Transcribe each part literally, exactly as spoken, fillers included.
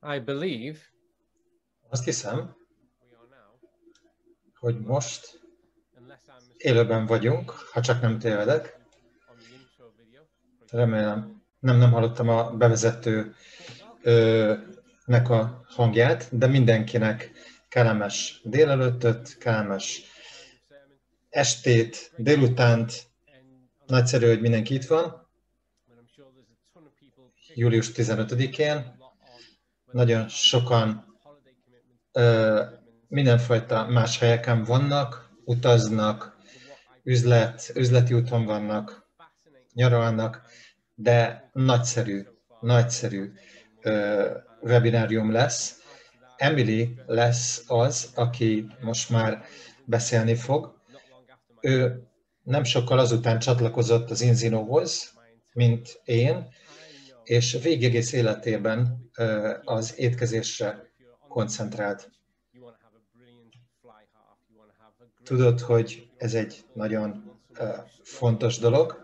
I believe Azt hiszem, we are now, hogy most unless I'm mistaken, élőben vagyunk, ha csak nem tévedek. on the intro video. Remélem, nem, nem hallottam a bevezetőnek a hangját, de mindenkinek kellemes délelőttöt, kellemes estét, délutánt. Nagyszerű, hogy mindenki itt van. július tizenötödikén nagyon sokan ö, mindenfajta más helyeken vannak, utaznak, üzlet, üzleti úton vannak, nyaralnak, de nagyszerű, nagyszerű ö, webinárium lesz. Emily lesz az, aki most már beszélni fog. Ő nem sokkal azután csatlakozott az Inzinóhoz, mint én, és végig egész életében ö, az étkezésre koncentrált. Tudod, hogy ez egy nagyon ö, fontos dolog,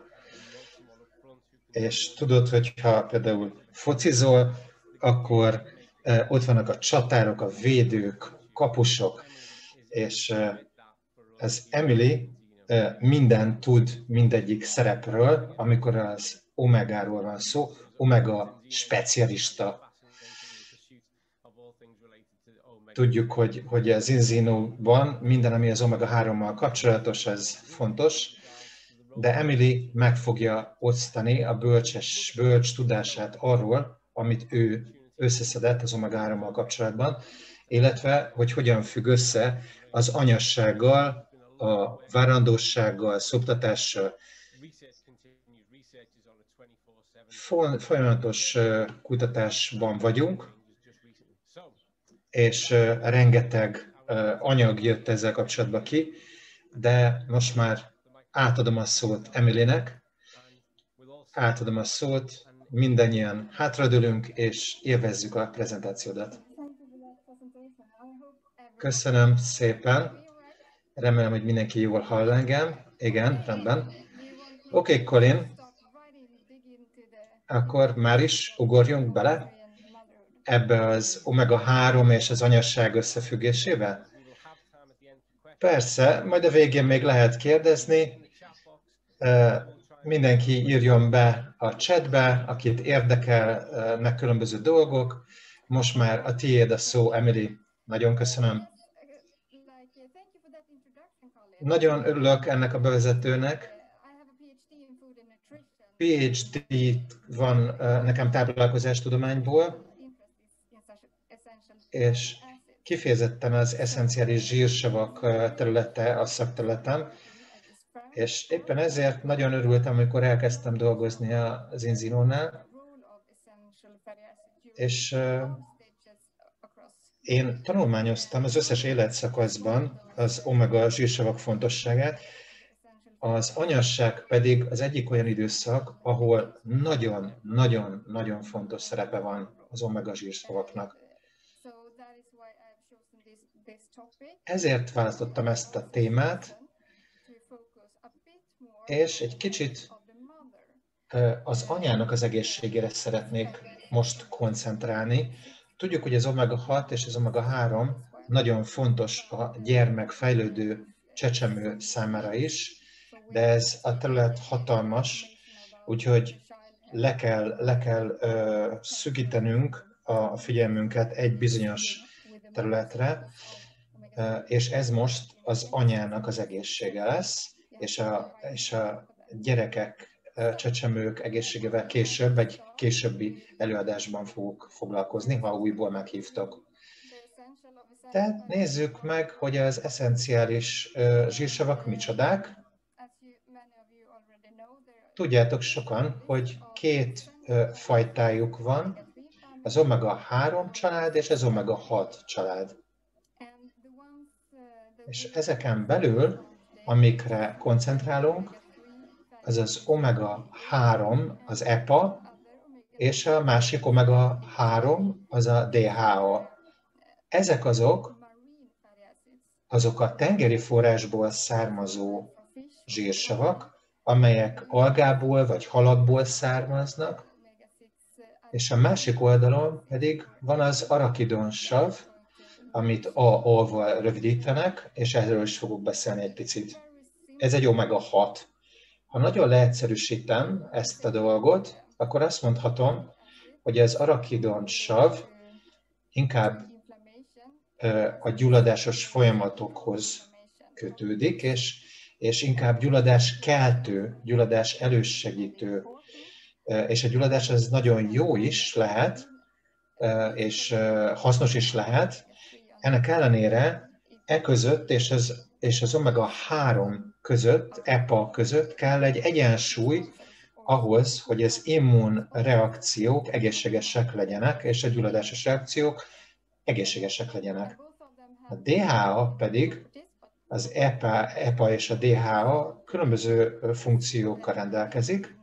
és tudod, hogy ha például focizol, akkor ö, ott vannak a csatárok, a védők, kapusok, és ö, ez Emily ö, minden tud mindegyik szerepről, amikor az Omegáról van szó, Omega specialista. Tudjuk, hogy, hogy az Inzinóban minden, ami az omega hárommal kapcsolatos, ez fontos, de Emily meg fogja osztani a bölcses, bölcs tudását arról, amit ő összeszedett az omega hárommal kapcsolatban, illetve, hogy hogyan függ össze az anyassággal, a várandósággal, szoptatással. Folyamatos kutatásban vagyunk, és rengeteg anyag jött ezzel kapcsolatban ki, de most már átadom a szót Emilynek, átadom a szót, mindannyian hátradőlünk, és élvezzük a prezentációdat. Köszönöm szépen, remélem, hogy mindenki jól hall engem. Igen, rendben. Oké, okay, Colin, akkor már is ugorjunk bele ebbe az omega három és az anyasság összefüggésébe? Persze, majd a végén még lehet kérdezni. Mindenki írjon be a chatbe, akit érdekelnek különböző dolgok. Most már a tiéd a szó, Emily. Nagyon köszönöm. Nagyon örülök ennek a bevezetőnek. PhD van nekem táplálkozástudományból, és kifejezetten az eszenciális zsírsavak területe a szakterületem, és éppen ezért nagyon örültem, amikor elkezdtem dolgozni az Inzinónál, és én tanulmányoztam az összes életszakaszban az omega zsírsavak fontosságát, az anyasság pedig az egyik olyan időszak, ahol nagyon-nagyon-nagyon fontos szerepe van az omega zsírsavaknak. Ezért választottam ezt a témát, és egy kicsit az anyának az egészségére szeretnék most koncentrálni. Tudjuk, hogy az omega hat és az omega három nagyon fontos a gyermek fejlődő csecsemő számára is, de ez a terület hatalmas, úgyhogy le kell, le kell ö, szűkítenünk a figyelmünket egy bizonyos területre, ö, és ez most az anyának az egészsége lesz, és a, és a gyerekek, csecsemők egészségével később, egy későbbi előadásban fogok foglalkozni, ha újból meghívtok. Tehát nézzük meg, hogy az eszenciális zsírsavak micsodák. Tudjátok sokan, hogy két fajtájuk van, az omega három család és az omega hat család. És ezeken belül, amikre koncentrálunk, az az omega három, az E P A, és a másik omega három, az a D H A. Ezek azok, azok a tengeri forrásból származó zsírsavak, amelyek algából vagy halakból származnak, És a másik oldalon pedig van az arakidonsav, amit á á-val rövidítenek, és erről is fogok beszélni egy picit. Ez egy omega hat. Ha nagyon leegyszerűsítem ezt a dolgot, akkor azt mondhatom, hogy az arakidonsav inkább a gyulladásos folyamatokhoz kötődik, és, és inkább gyulladás keltő, gyulladás elősegítő, és a gyulladás az nagyon jó is lehet, és hasznos is lehet. Ennek ellenére e között és az, és az omega három között, e pé á között kell egy egyensúly ahhoz, hogy az immunreakciók egészségesek legyenek, és a gyulladásos reakciók egészségesek legyenek. A dé há á pedig, az e pé á, e pé á és a dé há á különböző funkciókkal rendelkezik.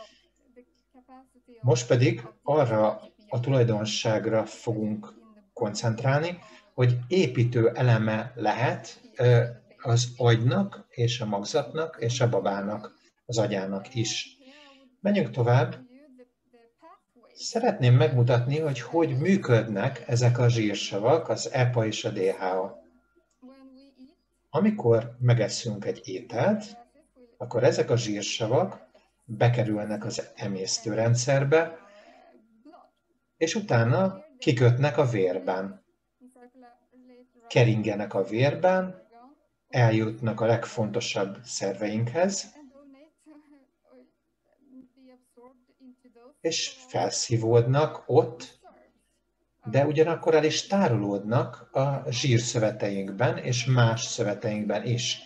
Most pedig arra a tulajdonságra fogunk koncentrálni, hogy építő eleme lehet az agynak és a magzatnak és a babának, az agyának is. Menjünk tovább. Szeretném megmutatni, hogy hogy működnek ezek a zsírsavak, az e pé á és a dé há á. Amikor megesszünk egy ételt, akkor ezek a zsírsavak bekerülnek az emésztőrendszerbe, és utána kikötnek a vérben. Keringenek a vérben, eljutnak a legfontosabb szerveinkhez, és felszívódnak ott, de ugyanakkor el is tárolódnak a zsírszöveteinkben és más szöveteinkben is.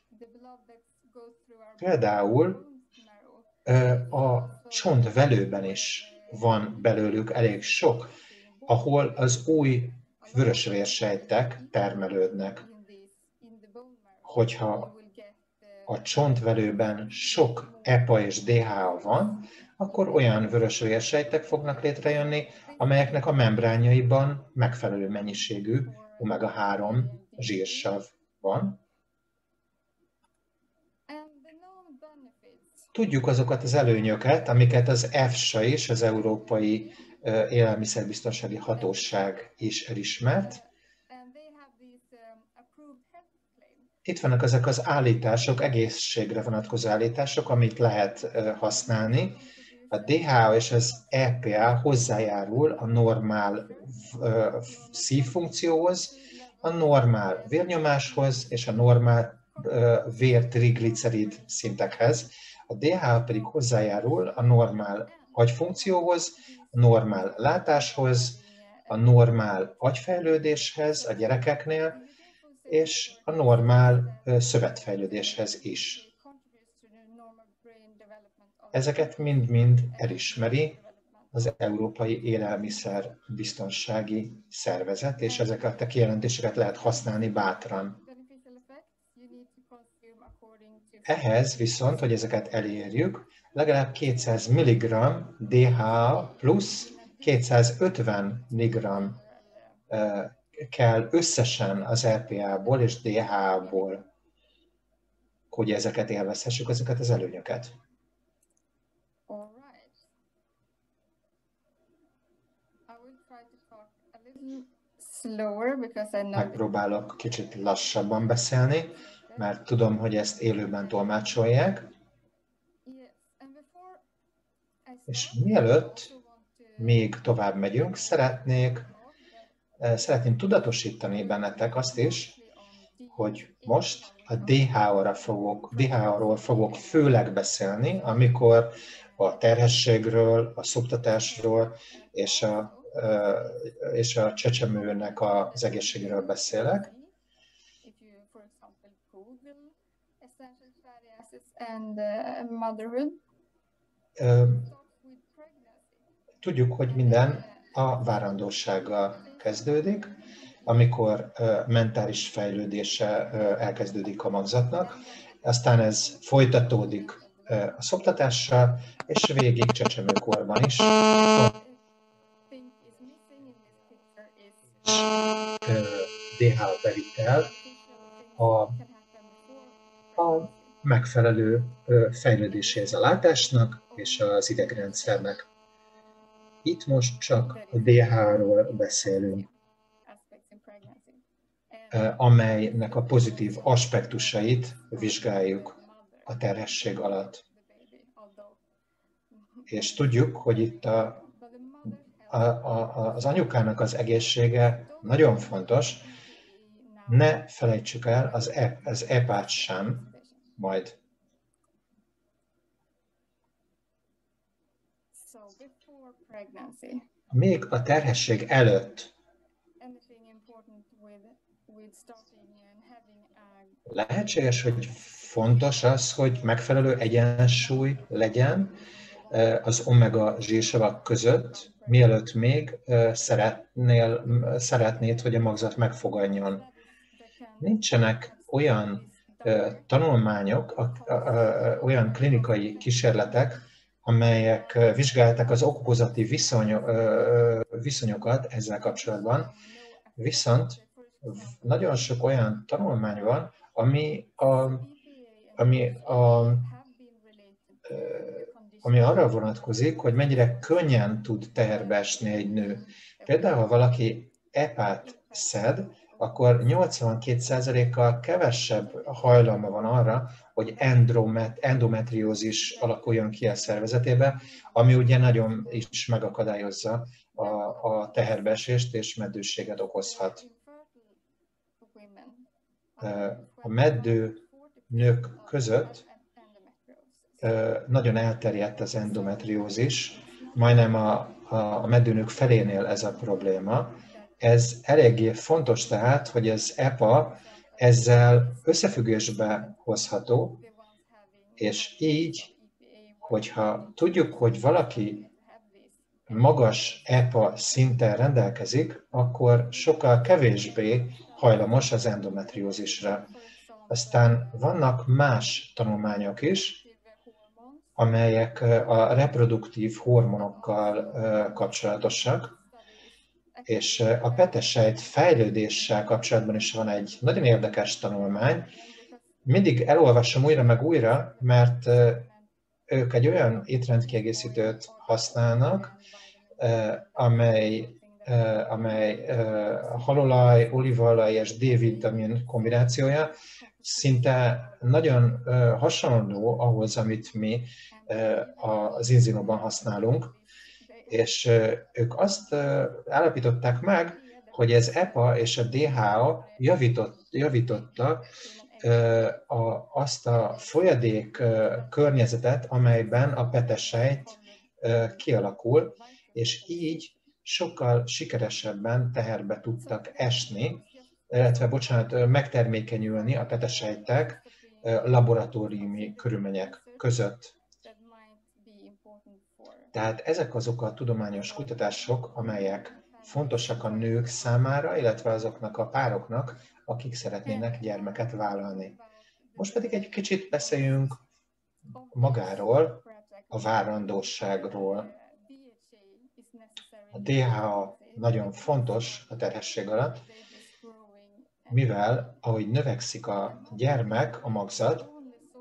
Például a csontvelőben is van belőlük elég sok, ahol az új vörösvérsejtek termelődnek. Hogyha a csontvelőben sok e pé á és dé há á van, akkor olyan vörösvérsejtek fognak létrejönni, amelyeknek a membránjaiban megfelelő mennyiségű omega három zsírsav van. Tudjuk azokat az előnyöket, amiket az e f es á is, az Európai Élelmiszerbiztonsági Hatóság is elismert. Itt vannak ezek az állítások, egészségre vonatkozó állítások, amit lehet használni. A dé há á és az e pé á hozzájárul a normál szívfunkcióhoz, a normál vérnyomáshoz és a normál vértriglicerid szintekhez. A dé há á pedig hozzájárul a normál agyfunkcióhoz, a normál látáshoz, a normál agyfejlődéshez a gyerekeknél, és a normál szövetfejlődéshez is. Ezeket mind-mind elismeri az Európai Élelmiszerbiztonsági Szervezet, és ezeket a kijelentéseket lehet használni bátran. Ehhez viszont, hogy ezeket elérjük, legalább kétszáz milligramm dé há á plusz kétszázötven milligramm kell összesen az e pé á-ból és dé há á-ból, hogy ezeket élvezhessük, ezeket az előnyöket. Megpróbálok kicsit lassabban beszélni, mert tudom, hogy ezt élőben tolmácsolják. És mielőtt még tovább megyünk, szeretnék, szeretném tudatosítani bennetek azt is, hogy most a dé há á-ra fogok, dé há á-ról fogok főleg beszélni, amikor a terhességről, a szoptatásról és a, és a csecsemőnek az egészségéről beszélek. Tudjuk, hogy minden a várandósággal kezdődik, amikor mentális fejlődése elkezdődik a magzatnak, aztán ez folytatódik a szoptatással, és végig csecsemőkorban is. dé há á-bevitel a, a megfelelő fejlődéséhez a látásnak és az idegrendszernek. Itt most csak a dé há-ról beszélünk, amelynek a pozitív aspektusait vizsgáljuk a terhesség alatt. És tudjuk, hogy itt a, a, a, az anyukának az egészsége nagyon fontos. Ne felejtsük el az, ep, az epát sem majd. Még a terhesség előtt lehetséges, hogy fontos az, hogy megfelelő egyensúly legyen az omega zsírsavak között, mielőtt még szeretnél, szeretnéd, hogy a magzat megfogadjon. Nincsenek olyan tanulmányok, olyan klinikai kísérletek, amelyek vizsgálták az okozati viszony, viszonyokat ezzel kapcsolatban, viszont nagyon sok olyan tanulmány van, ami, a, ami, a, ami arra vonatkozik, hogy mennyire könnyen tud teherbe esni egy nő. Például, ha valaki epát szed, akkor nyolcvankét százalékkal kevesebb hajlama van arra, hogy endomet, endometriózis alakuljon ki a szervezetébe, ami ugye nagyon is megakadályozza a, a teherbeesést és meddőséget okozhat. A meddő nők között nagyon elterjedt az endometriózis, majdnem a, a, a meddőnők felénél ez a probléma. Ez eléggé fontos tehát, hogy az epa ezzel összefüggésbe hozható, és így, hogyha tudjuk, hogy valaki magas epa szinten rendelkezik, akkor sokkal kevésbé hajlamos az endometriózisra. Aztán vannak más tanulmányok is, amelyek a reproduktív hormonokkal kapcsolatosak, és a petesejt fejlődéssel kapcsolatban is van egy nagyon érdekes tanulmány. Mindig elolvasom újra meg újra, mert ők egy olyan étrendkiegészítőt használnak, amely, amely halolaj, olívaolaj és D-vitamin kombinációja szinte nagyon hasonló ahhoz, amit mi az inzinóban használunk, és ők azt állapították meg, hogy ez epa és a dé há javított, javította a, azt a folyadék környezetet, amelyben a petesejt kialakul, és így sokkal sikeresebben teherbe tudtak esni, illetve, bocsánat, megtermékenyülni a petesejtek laboratóriumi körülmények között. Tehát ezek azok a tudományos kutatások, amelyek fontosak a nők számára, illetve azoknak a pároknak, akik szeretnének gyermeket vállalni. Most pedig egy kicsit beszéljünk magáról, a várandóságról. A dé há nagyon fontos a terhesség alatt, mivel ahogy növekszik a gyermek, a magzat,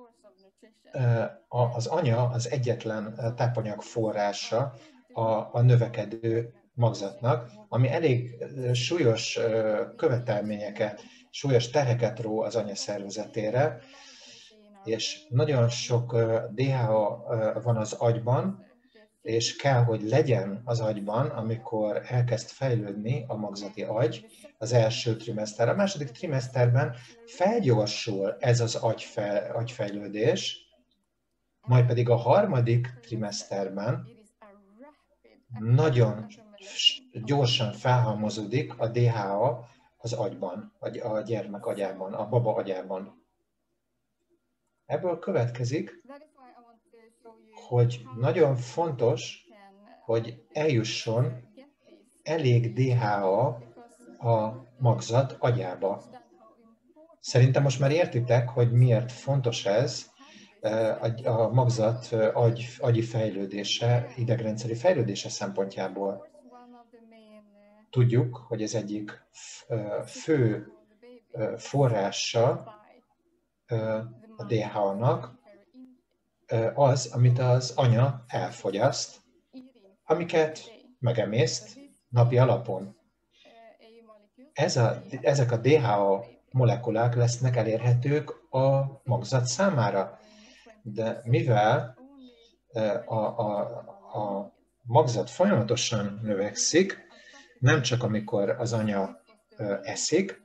az anya az egyetlen tápanyag forrása a, a növekedő magzatnak, ami elég súlyos követelményeket, súlyos terheket ró az anya szervezetére, és nagyon sok dé há van az agyban, és kell, hogy legyen az agyban, amikor elkezd fejlődni a magzati agy az első trimester. A második trimeszterben felgyorsul ez az agyfej, agyfejlődés, majd pedig a harmadik trimeszterben nagyon gyorsan felhalmozódik a dé há az agyban, a gyermek agyában, a baba agyában. Ebből következik, hogy nagyon fontos, hogy eljusson elég dé há a magzat agyába. Szerintem most már értitek, hogy miért fontos ez a magzat agy, agyi fejlődése, idegrendszeri fejlődése szempontjából. Tudjuk, hogy ez egyik fő forrása a dé há-nak az, amit az anya elfogyaszt, amiket megemészt napi alapon. Ez a, ezek a dé há á molekulák lesznek elérhetők a magzat számára, de mivel a, a, a magzat folyamatosan növekszik, nem csak amikor az anya eszik,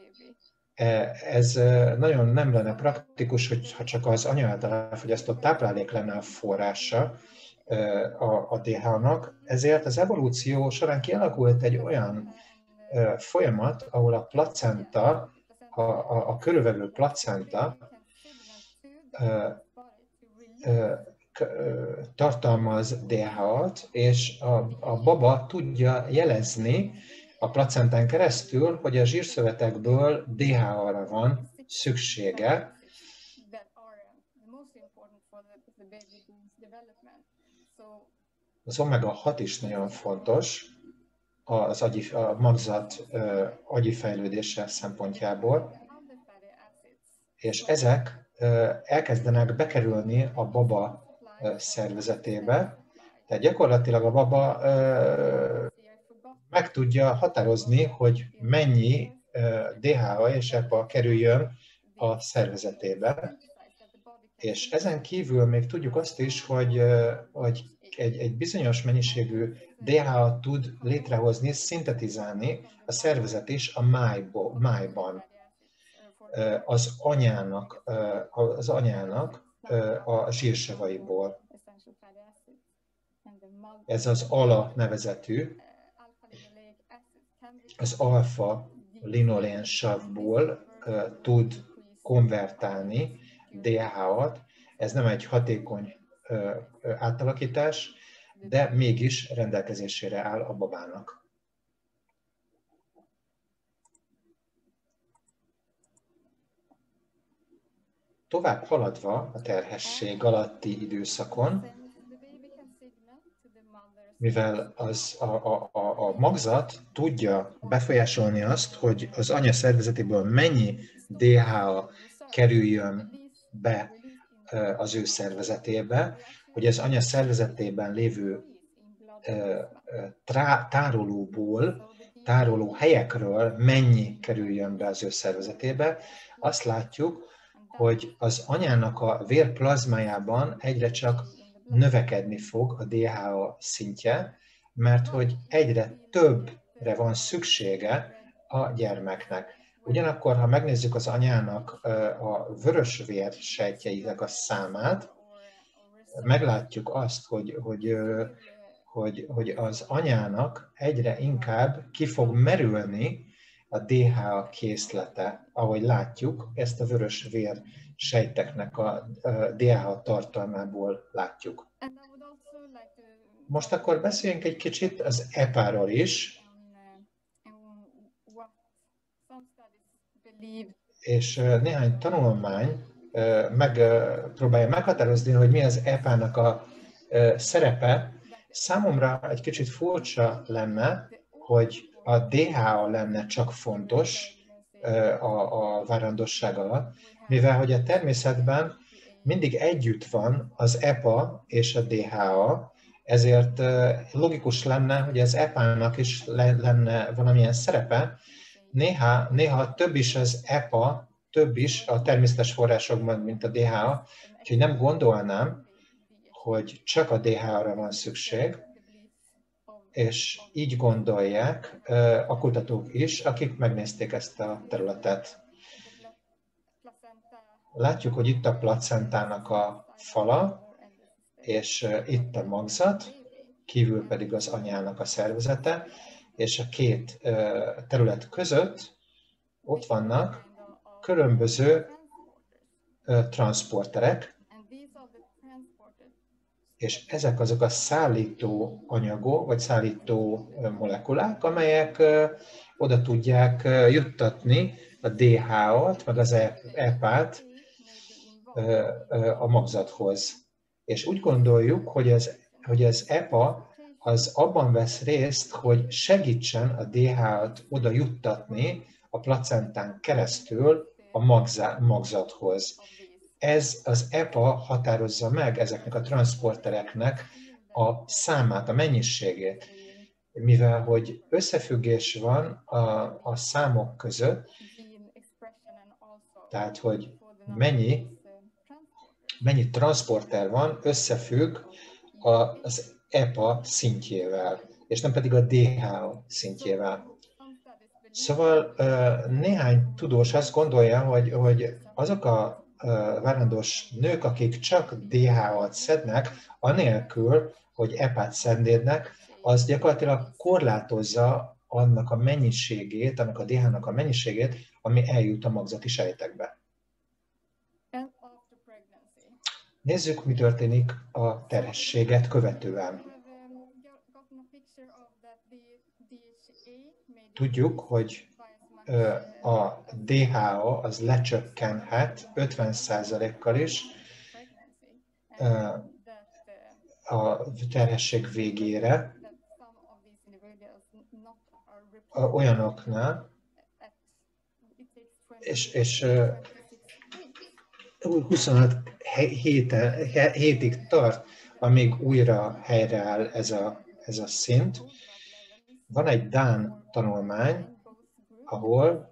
ez nagyon nem lenne praktikus, hogyha csak az anya által elfogyasztott táplálék lenne a forrása a, a dé há á-nak, ezért az evolúció során kialakult egy olyan folyamat, ahol a placenta, a, a, a körülvevő placenta tartalmaz dé há á-t, és a, a baba tudja jelezni a placentán keresztül, hogy a zsírszövetekből dé há á-ra van szüksége. Az omega hat is nagyon fontos az agyi, a magzat uh, agyi fejlődése szempontjából, és ezek uh, elkezdenek bekerülni a baba uh, szervezetébe, tehát gyakorlatilag a baba uh, meg tudja határozni, hogy mennyi uh, dé há á és EPA kerüljön a szervezetébe, és ezen kívül még tudjuk azt is, hogy, uh, hogy egy, egy bizonyos mennyiségű dé há á tud létrehozni, szintetizálni a szervezet is a májbo, májban. Az anyának, az anyának a zsírsavaiból. Ez az ALA nevezetű, az alfa linolén savból tud konvertálni dé há á-t. Ez nem egy hatékony átalakítás, de mégis rendelkezésére áll a babának. Tovább haladva a terhesség alatti időszakon, mivel az, a, a, a, a magzat tudja befolyásolni azt, hogy az anya szervezetéből mennyi dé há á kerüljön be az ő szervezetébe, hogy az anya szervezetében lévő tárolóból, tároló helyekről mennyi kerüljön be az ő szervezetébe, azt látjuk, hogy az anyának a vérplazmájában egyre csak növekedni fog a dé há á szintje, mert hogy egyre többre van szüksége a gyermeknek. Ugyanakkor, ha megnézzük az anyának a vörösvér sejtjeinek a számát, meglátjuk azt, hogy, hogy, hogy, hogy az anyának egyre inkább ki fog merülni a dé há á készlete. Ahogy látjuk, ezt a vörösvér sejteknek a dé há á tartalmából látjuk. Most akkor beszéljünk egy kicsit az epáról is. És néhány tanulmány megpróbálja meghatározni, hogy mi az epának a szerepe. Számomra egy kicsit furcsa lenne, hogy a dé há á lenne csak fontos a, a várandosság alatt, mivel hogy a természetben mindig együtt van az epa és a dé há á, ezért logikus lenne, hogy az epának is lenne valamilyen szerepe. Néha, néha több is az epa, több is a természetes forrásokban, mint a dé há á, úgyhogy nem gondolnám, hogy csak a dé há á-ra van szükség, és így gondolják a kutatók is, akik megnézték ezt a területet. Látjuk, hogy itt a placentának a fala, és itt a magzat, kívül pedig az anyának a szervezete, és a két terület között ott vannak különböző transzporterek, és ezek azok a szállító anyagok, vagy szállító molekulák, amelyek oda tudják juttatni a dé há á-t, meg az epát a magzathoz. És úgy gondoljuk, hogy az, hogy az epa az abban vesz részt, hogy segítsen a dé há á-t oda juttatni a placentán keresztül a magzathoz. Ez az epa határozza meg ezeknek a transzportereknek a számát, a mennyiségét. mivel hogy összefüggés van a, a számok között, tehát hogy mennyi, mennyi transporter van, összefügg az E P A szintjével, és nem pedig a D H A szintjével. Szóval néhány tudós azt gondolja, hogy, hogy azok a várandós nők, akik csak D H A-t szednek, anélkül, hogy E P A-t szednének, az gyakorlatilag korlátozza annak a mennyiségét, annak a D H A-nak a mennyiségét, ami eljut a magzati sejtekbe. Nézzük, mi történik a terhességet követően. Tudjuk, hogy a D H A az lecsökkenhet ötven százalékkal is a terhesség végére olyanoknál, és, és huszonöt hétig tart, amíg újra helyreáll ez a, ez a szint. Van egy dán tanulmány, ahol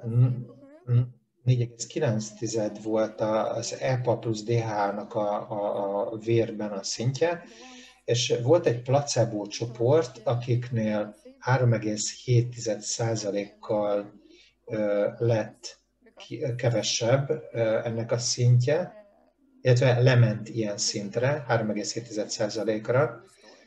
négy egész kilenc volt az E P A plusz D H A-nak a, a, a vérben a szintje, és volt egy placebo csoport, akiknél három egész hét százalékkal lett kevesebb ennek a szintje, illetve lement ilyen szintre, három egész hét százalékra.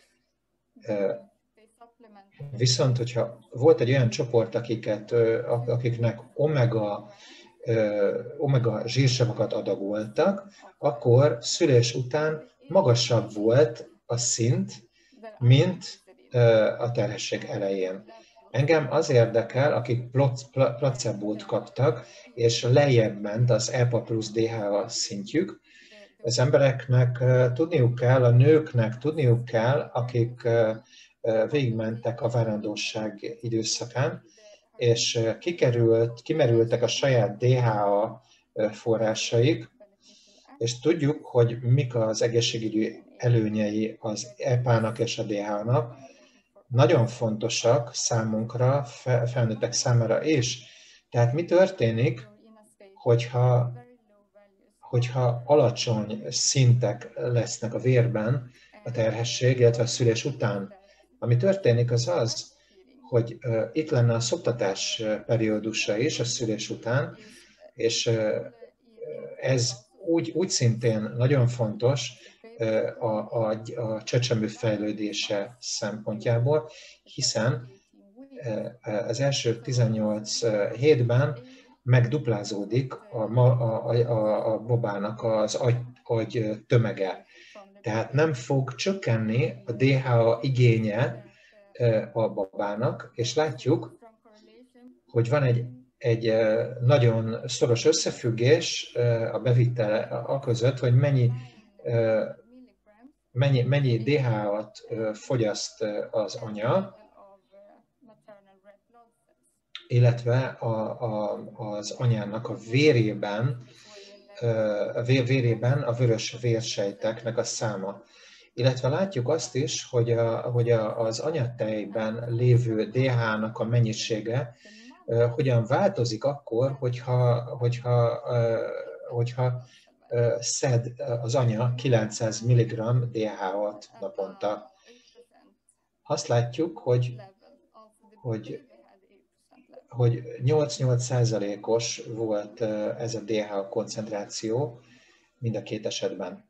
Viszont, hogyha volt egy olyan csoport, akiket, akiknek omega, omega zsírsavakat adagoltak, akkor szülés után magasabb volt a szint, mint a terhesség elején. Engem az érdekel, akik placebót kaptak, és lejjebb ment az E P A plusz D H A szintjük. Az embereknek tudniuk kell, a nőknek tudniuk kell, akik végigmentek a várandóság időszakán, és kikerült, kimerültek a saját D H A forrásaik, és tudjuk, hogy mik az egészségügyi előnyei az E P A-nak és a D H A-nak. Nagyon fontosak számunkra, felnőttek számára is. Tehát mi történik, hogyha, hogyha alacsony szintek lesznek a vérben a terhesség, illetve a szülés után? Ami történik az az, hogy uh, itt lenne a szoptatás periódusa is a szülés után, és uh, ez úgy, úgy szintén nagyon fontos uh, a, a, a csecsemő fejlődése szempontjából, hiszen uh, az első tizennyolc hétben megduplázódik a, a, a, a babának az agy, agy tömege. Tehát nem fog csökkenni a D H A igénye a babának, és látjuk, hogy van egy, egy nagyon szoros összefüggés a bevitel a között, hogy mennyi, mennyi, mennyi D H A-t fogyaszt az anya, illetve a, a, az anyának a vérében, a vérében a vörös vérsejteknek a száma. Illetve látjuk azt is, hogy, a, hogy a, az anyatejben lévő D H A-nak a mennyisége uh, hogyan változik akkor, hogyha, hogyha, uh, hogyha uh, szed az anya kilencszáz milligramm D H A-t naponta. Azt látjuk, hogy, hogy, hogy nyolcvannyolc százalékos volt uh, ez a D H A koncentráció mind a két esetben.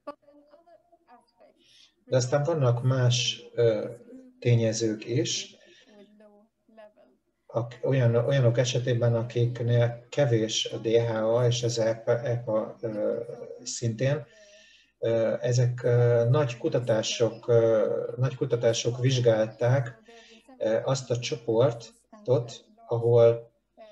De aztán vannak más ö, tényezők is, ak, olyan, olyanok esetében, akiknél kevés a D H A és az E P A ö, szintén. Ö, ezek ö, nagy kutatások, ö, nagy kutatások vizsgálták ö, azt a csoportot, ahol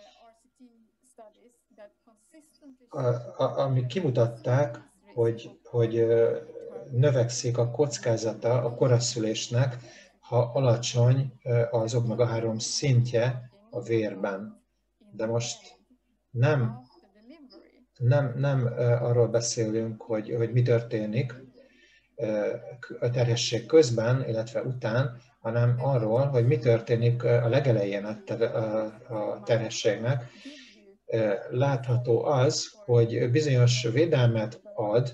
a, a, amik kimutatták, hogy, hogy ö, növekszik a kockázata a koraszülésnek, ha alacsony az omega három szintje a vérben. De most nem, nem, nem arról beszélünk, hogy, hogy mi történik a terhesség közben, illetve után, hanem arról, hogy mi történik a legelején a, ter a terhességnek. Látható az, hogy bizonyos védelmet ad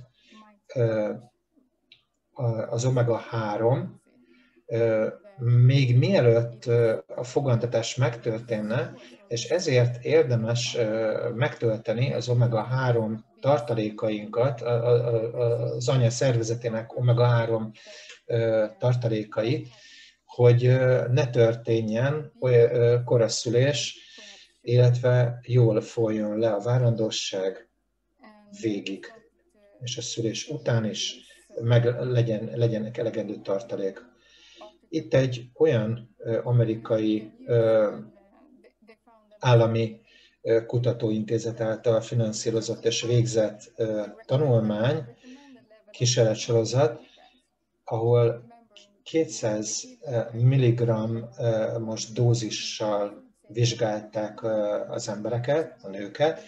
az omega három, még mielőtt a fogantatás megtörténne, és ezért érdemes megtölteni az omega három tartalékainkat, az anya szervezetének omega három tartalékai, hogy ne történjen koraszülés, illetve jól folyjon le a várandosság végig, és a szülés után is meg legyen, legyen elegendő tartalék. Itt egy olyan amerikai állami kutatóintézet által finanszírozott és végzett tanulmány, kísérletsorozat, ahol kétszáz milligrammos dózissal vizsgálták az embereket, a nőket.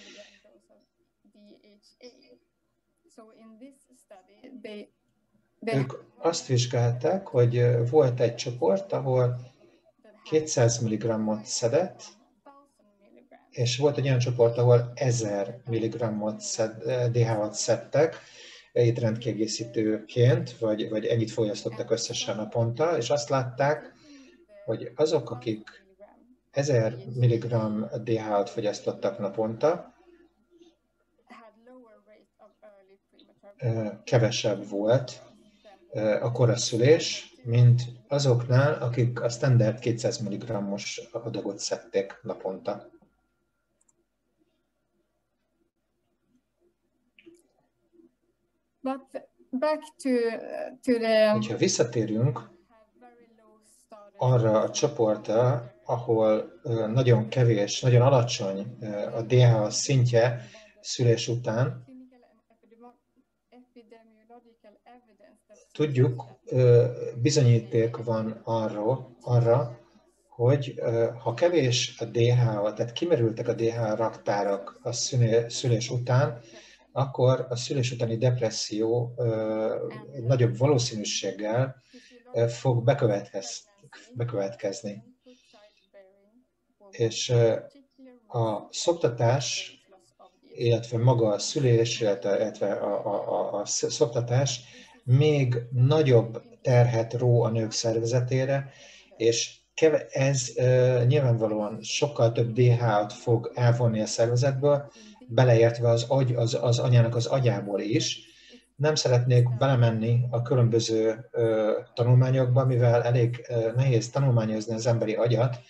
Ők azt vizsgálták, hogy volt egy csoport, ahol kétszáz milligrammot szedett, és volt egy olyan csoport, ahol ezer milligrammot dé há á-t szedtek, étrendkiegészítőként, vagy, vagy ennyit fogyasztottak összesen naponta, és azt látták, hogy azok, akik ezer milligramm dé há á-t fogyasztottak naponta, kevesebb volt a koraszülés, mint azoknál, akik a standard kétszáz milligrammos adagot szedték naponta. But back to, to the... Hogyha visszatérünk arra a csoportra, ahol nagyon kevés, nagyon alacsony a dé há á szintje szülés után, tudjuk, bizonyíték van arra, arra, hogy ha kevés a dé há á, tehát kimerültek a dé há á raktárak a szülés után, akkor a szülés utáni depresszió egy nagyobb valószínűséggel fog bekövetkezni. És a szoptatás, illetve maga a szülés, illetve a, a, a, a szoptatás még nagyobb terhet ró a nők szervezetére, és ez nyilvánvalóan sokkal több dé há á-t fog elvonni a szervezetből, beleértve az, agy, az, az anyának az agyából is. Nem szeretnék belemenni a különböző ö, tanulmányokba, mivel elég ö, nehéz tanulmányozni az emberi agyat.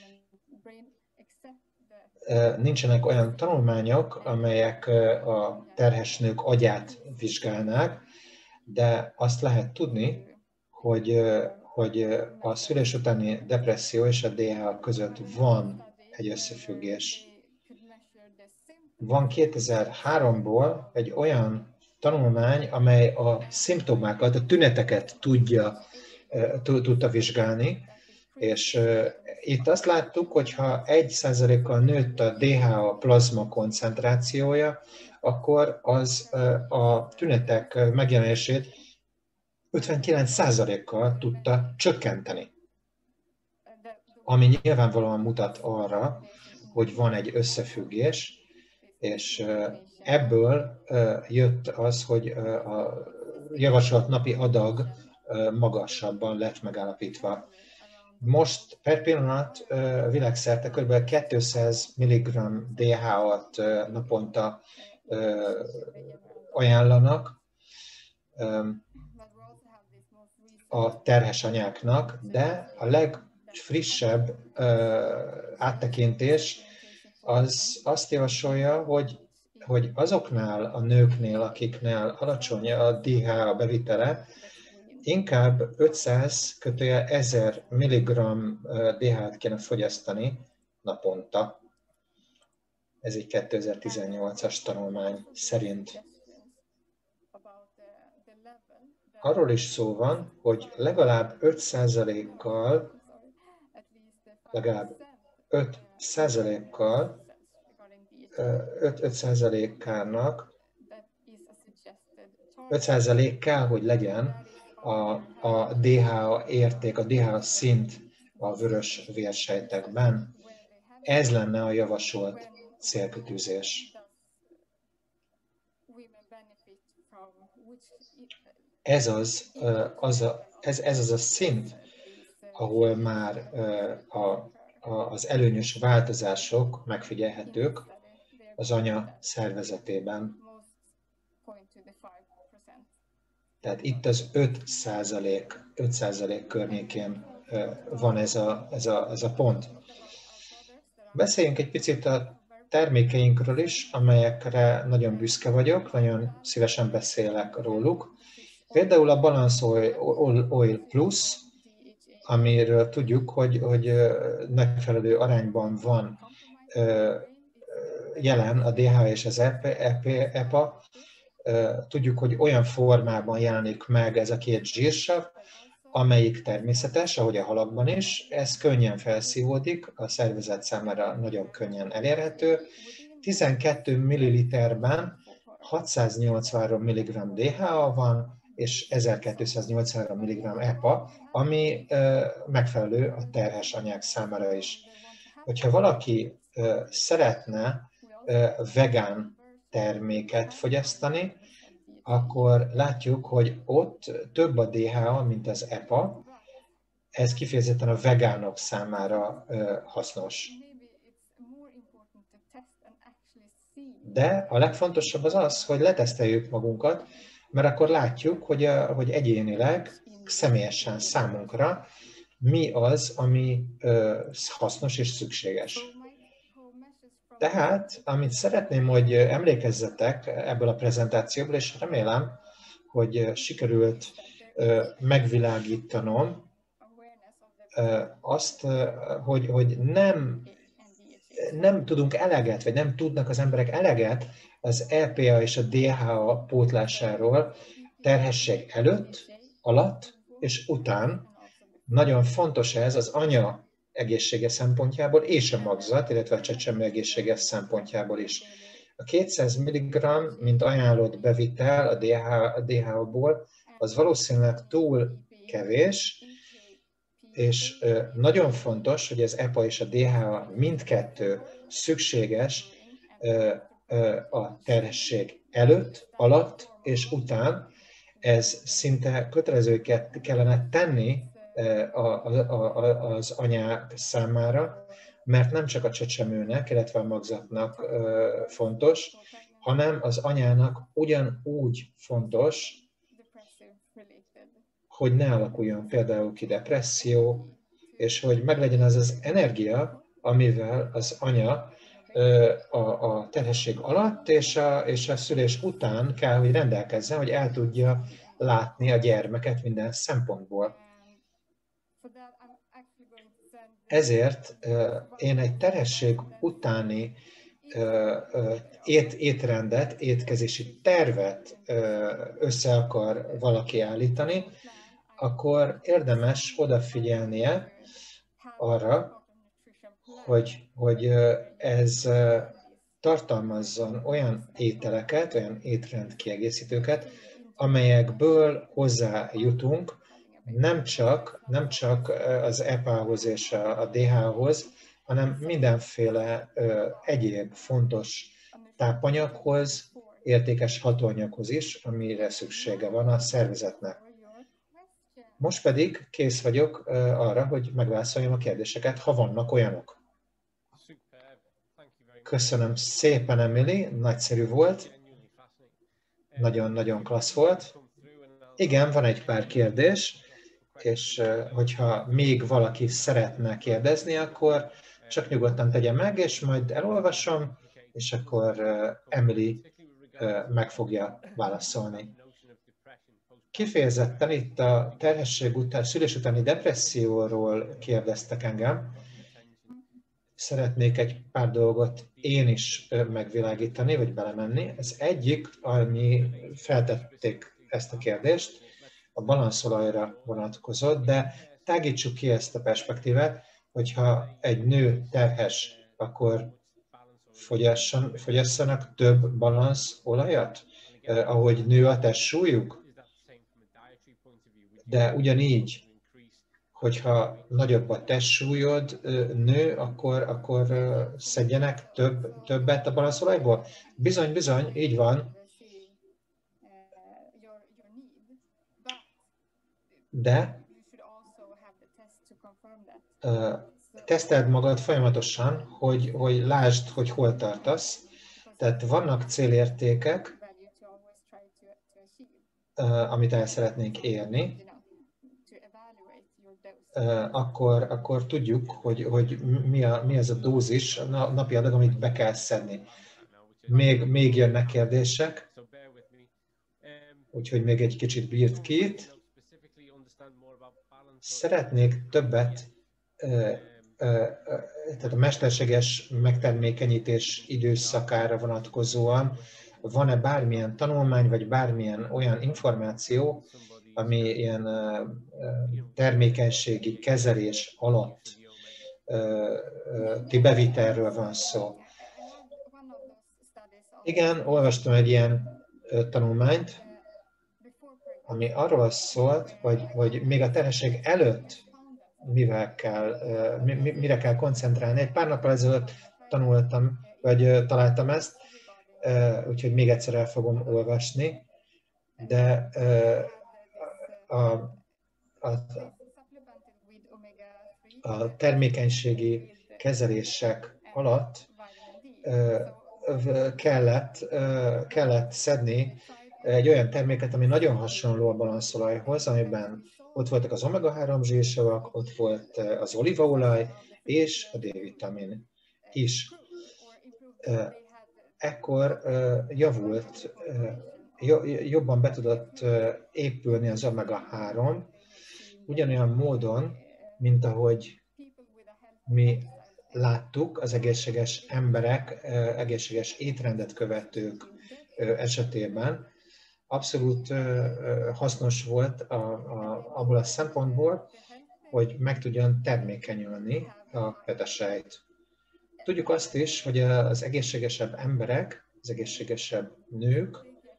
Ö, nincsenek olyan tanulmányok, amelyek ö, a terhes nők agyát vizsgálnák, de azt lehet tudni, hogy, ö, hogy a szülés utáni depresszió és a dé há á között van egy összefüggés. Van kétezer-háromból egy olyan tanulmány, amely a szimptomákat, a tüneteket tudja, tudta vizsgálni, és itt azt láttuk, hogy ha egy százalékkal nőtt a dé há á plazma koncentrációja, akkor az a tünetek megjelenését ötvenkilenc százalékkal tudta csökkenteni. Ami nyilvánvalóan mutat arra, hogy van egy összefüggés, és ebből jött az, hogy a javasolt napi adag magasabban lett megállapítva. Most per pillanat világszerte kb. kétszáz milligramm dé há á-t naponta ajánlanak a terhes anyáknak, de a legfrissebb áttekintés az azt javasolja, hogy, hogy azoknál a nőknél, akiknél alacsony a dé há á bevitele, inkább ötszáz kötője ezer milligramm dé há á-t kéne fogyasztani naponta. Ez egy kétezer-tizennyolcas tanulmány szerint. Arról is szó van, hogy legalább öt százalékkal, legalább öt százalékkal, öt százalékának, öt százalék kell, hogy legyen a, a dé há á érték, a dé há á szint a vörös vérsejtekben. Ez lenne a javasolt célkitűzés. Ez az, az, a, ez, ez az a szint, ahol már a, a, az előnyös változások megfigyelhetők az anya szervezetében. Tehát itt az öt százalék, öt százalék környékén van ez a, ez, a, ez a pont. Beszéljünk egy picit a termékeinkről is, amelyekre nagyon büszke vagyok, nagyon szívesen beszélek róluk. Például a Balance Oil Plus, amiről tudjuk, hogy, hogy megfelelő arányban van jelen a dé há á és az é pé á. Tudjuk, hogy olyan formában jelenik meg ez a két zsírsav, amelyik természetes, ahogy a halakban is. Ez könnyen felszívódik, a szervezet számára nagyon könnyen elérhető. tizenkét milliliterben hatszáznyolcvanhárom milligramm dé há á van, és ezerkétszáznyolcvanhárom milligramm é pé á, ami megfelelő a terhes anyák számára is. Hogyha valaki szeretne vegán terméket fogyasztani, akkor látjuk, hogy ott több a dé há á, mint az é pé á. Ez kifejezetten a vegánok számára hasznos. De a legfontosabb az az, hogy leteszteljük magunkat, mert akkor látjuk, hogy, a, hogy egyénileg, személyesen számunkra mi az, ami hasznos és szükséges. Tehát, amit szeretném, hogy emlékezzetek ebből a prezentációból, és remélem, hogy sikerült megvilágítanom azt, hogy, hogy nem, nem tudunk eleget, vagy nem tudnak az emberek eleget az é pé á és a dé há á pótlásáról terhesség előtt, alatt és után. Nagyon fontos ez az anya egészsége szempontjából, és a magzat, illetve a csecsemő egészsége szempontjából is. A kétszáz milligramm, mint ajánlott bevitel a dé há á-ból, az valószínűleg túl kevés, és nagyon fontos, hogy az é pé á és a dé há á mindkettő szükséges a terhesség előtt, alatt és után. Ez szinte kötelezőket kellene tenni az anyák számára, mert nem csak a csecsemőnek, illetve a magzatnak fontos, hanem az anyának ugyanúgy fontos, hogy ne alakuljon például ki depresszió, és hogy meglegyen az az energia, amivel az anya a, a terhesség alatt és a, és a szülés után kell, hogy rendelkezzen, hogy el tudja látni a gyermeket minden szempontból. Ezért én egy terhesség utáni ét, étrendet, étkezési tervet össze akar valaki állítani, akkor érdemes odafigyelnie arra, hogy, hogy ez tartalmazzon olyan ételeket, olyan étrendkiegészítőket, amelyekből hozzájutunk nem csak, nem csak az é pé á-hoz és a dé há á-hoz, hanem mindenféle egyéb fontos tápanyaghoz, értékes hatóanyaghoz is, amire szüksége van a szervezetnek. Most pedig kész vagyok arra, hogy megválaszoljam a kérdéseket, ha vannak olyanok. Köszönöm szépen, Emily, nagyszerű volt, nagyon-nagyon klassz volt. Igen, van egy pár kérdés, és hogyha még valaki szeretne kérdezni, akkor csak nyugodtan tegye meg, és majd elolvasom, és akkor Emily meg fogja válaszolni. Kifejezetten itt a terhesség után, szülés utáni depresszióról kérdeztek engem. Szeretnék egy pár dolgot én is megvilágítani, vagy belemenni. Az egyik, ami feltették ezt a kérdést, a balanszolajra vonatkozott, de tágítsuk ki ezt a perspektívát, hogyha egy nő terhes, akkor fogyasszanak több balanszolajat, ahogy nő a testsúlyuk? De ugyanígy, hogyha nagyobb a testsúlyod, nő, akkor, akkor szedjenek több, többet a balanszolajból? Bizony, bizony, így van. De uh, teszteld magad folyamatosan, hogy, hogy lásd, hogy hol tartasz. Tehát vannak célértékek, uh, amit el szeretnénk érni, uh, akkor, akkor tudjuk, hogy, hogy mi, a, mi az a dózis, a napi adag, amit be kell szedni. Még, még jönnek kérdések, úgyhogy még egy kicsit bírt ki itt. Szeretnék többet, tehát a mesterséges megtermékenyítés időszakára vonatkozóan, van-e bármilyen tanulmány, vagy bármilyen olyan információ, ami ilyen termékenységi kezelés alatt ti bevitelről van szó? Igen, olvastam egy ilyen tanulmányt, ami arról szólt, hogy, hogy még a terhesség előtt mivel kell, mire kell koncentrálni. Egy pár nappal ezelőtt tanultam, vagy találtam ezt, úgyhogy még egyszer el fogom olvasni, de a, a, a termékenységi kezelések alatt kellett, kellett szedni egy olyan terméket, ami nagyon hasonló a balanszolajhoz, amiben ott voltak az omega három zsírsavak, ott volt az olívaolaj és a D-vitamin is. Ekkor javult, jobban be tudott épülni az omega három, ugyanolyan módon, mint ahogy mi láttuk az egészséges emberek, egészséges étrendet követők esetében. Abszolút hasznos volt a, a, abból a szempontból, hogy meg tudjon termékenyülni a petesejt. Tudjuk azt is, hogy az egészségesebb emberek, az egészségesebb nők